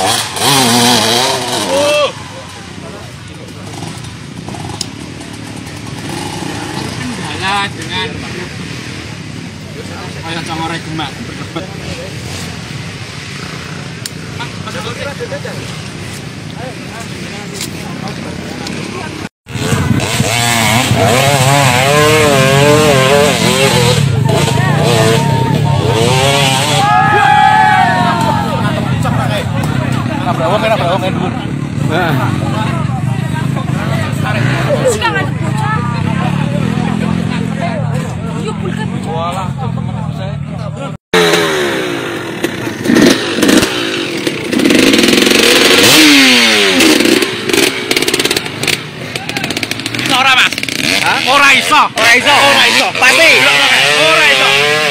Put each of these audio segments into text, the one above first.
Kendala dengan ayam congore gemak berbet. Ora iso. Pasti. Ora iso.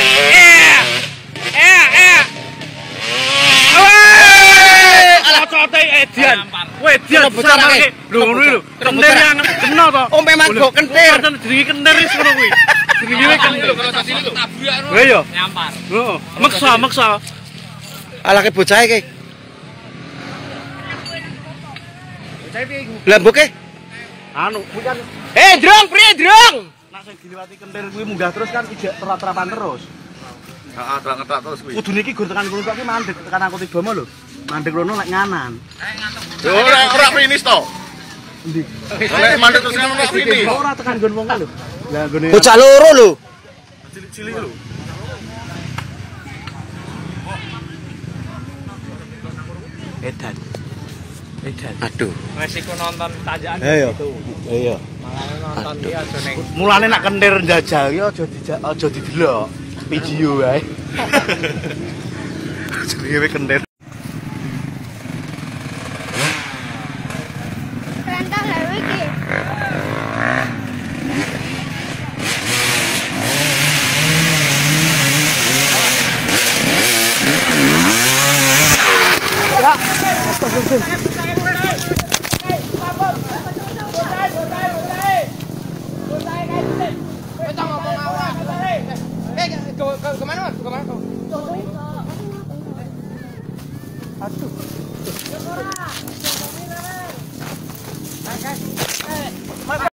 Ala cote edian. Wedian sampe lho ngono lho. Kentir yang kena to. Oh memang kok kentir. Jenenge kentir wis ngono kuwi. Jenenge kentir lho kalau sasile lho. Tabrak ngono. Lha iya. Nyampar. Heeh. Meksa. Ala ke bocah iki. Bocah piye iku? Lah mbuke. Anu, bukan. Drong, priye drong? Nek sing diliwati kentir kuwi munggah terus kan ijek terap-terapan terus. Heeh, ngetak terus kuwi. Kudune iki gur tekan kono iki mandek tekan angkut Ibomo lho. Mandek rono nek nganan. Ora finish to. Endi? Nek mandek terus ngono finish. Ora tekan nggon wong lho. Lah nggone bocah loro lho. Cilik-cilik lho. Edan. Aduh. Resiko nonton tajakan gitu. Iya. Malah nonton dia aja ning. Mulane nek kentir njajal ya aja didelok. Video wae. Jenenge kentir. Rantang lho iki. Ya, astagfirullah. Kemana mas? Kemana kau? Aduh.